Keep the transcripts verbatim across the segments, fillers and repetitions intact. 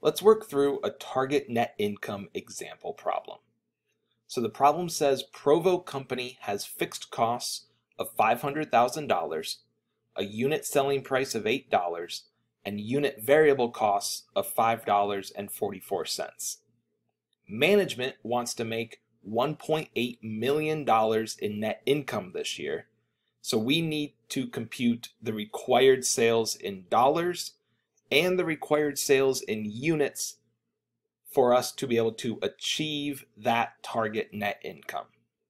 Let's work through a target net income example problem. So the problem says Provo Company has fixed costs of five hundred thousand dollars, a unit selling price of eight dollars, and unit variable costs of five dollars and forty-four cents. Management wants to make one point eight million dollars in net income this year, so we need to compute the required sales in dollars and the required sales in units for us to be able to achieve that target net income.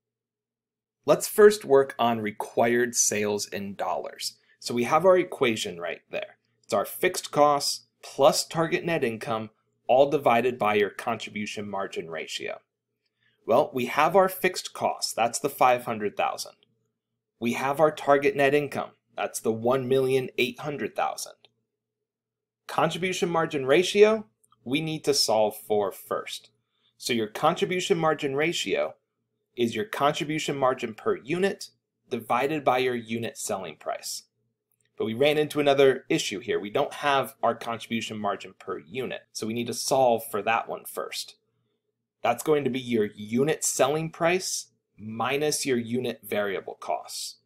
Let's first work on required sales in dollars. So we have our equation right there. It's our fixed costs plus target net income, all divided by your contribution margin ratio. Well, we have our fixed costs, that's the five hundred thousand dollars. We have our target net income, that's the one million eight hundred thousand dollars. Contribution margin ratio, we need to solve for first. So your contribution margin ratio is your contribution margin per unit divided by your unit selling price. But we ran into another issue here. We don't have our contribution margin per unit, so we need to solve for that one first. That's going to be your unit selling price minus your unit variable costs.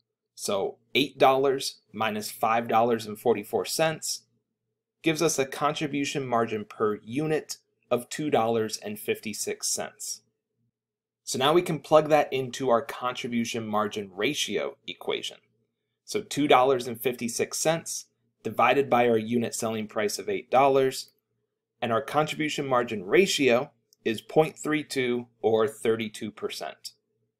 So eight dollars minus five dollars and forty-four cents gives us a contribution margin per unit of two dollars and fifty-six cents. So now we can plug that into our contribution margin ratio equation. So two dollars and fifty-six cents divided by our unit selling price of eight dollars, and our contribution margin ratio is zero point three two or thirty-two percent.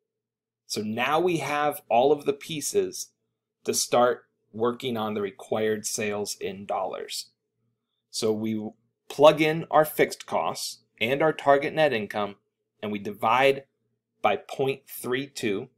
So now we have all of the pieces to start working on the required sales in dollars. So we plug in our fixed costs and our target net income, and we divide by zero point three two.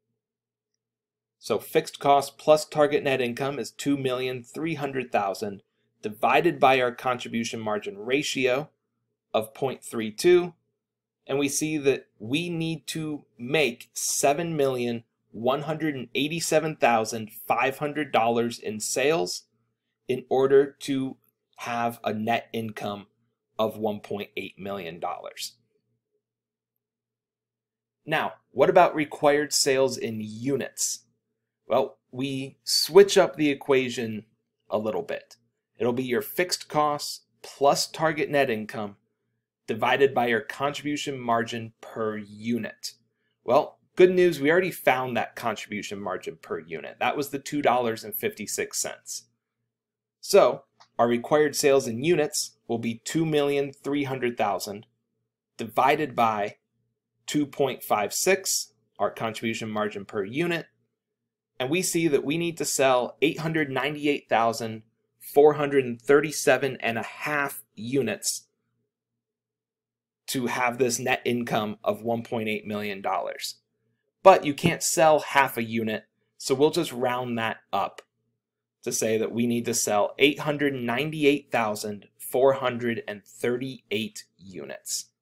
So fixed costs plus target net income is two million three hundred thousand dollars divided by our contribution margin ratio of zero point three two, and we see that we need to make seven million one hundred eighty-seven thousand five hundred dollars in sales in order to have a net income of one point eight million dollars. Now, what about required sales in units? Well, we switch up the equation a little bit. It'll be your fixed costs plus target net income divided by your contribution margin per unit. Well, good news, we already found that contribution margin per unit. That was the two dollars and fifty-six cents. So, our required sales in units will be two million three hundred thousand divided by two point five six, our contribution margin per unit, and we see that we need to sell eight hundred ninety-eight thousand four hundred thirty-seven and a half units to have this net income of one point eight million dollars. But you can't sell half a unit, so we'll just round that up to say that we need to sell eight hundred ninety-eight thousand four hundred thirty-eight units.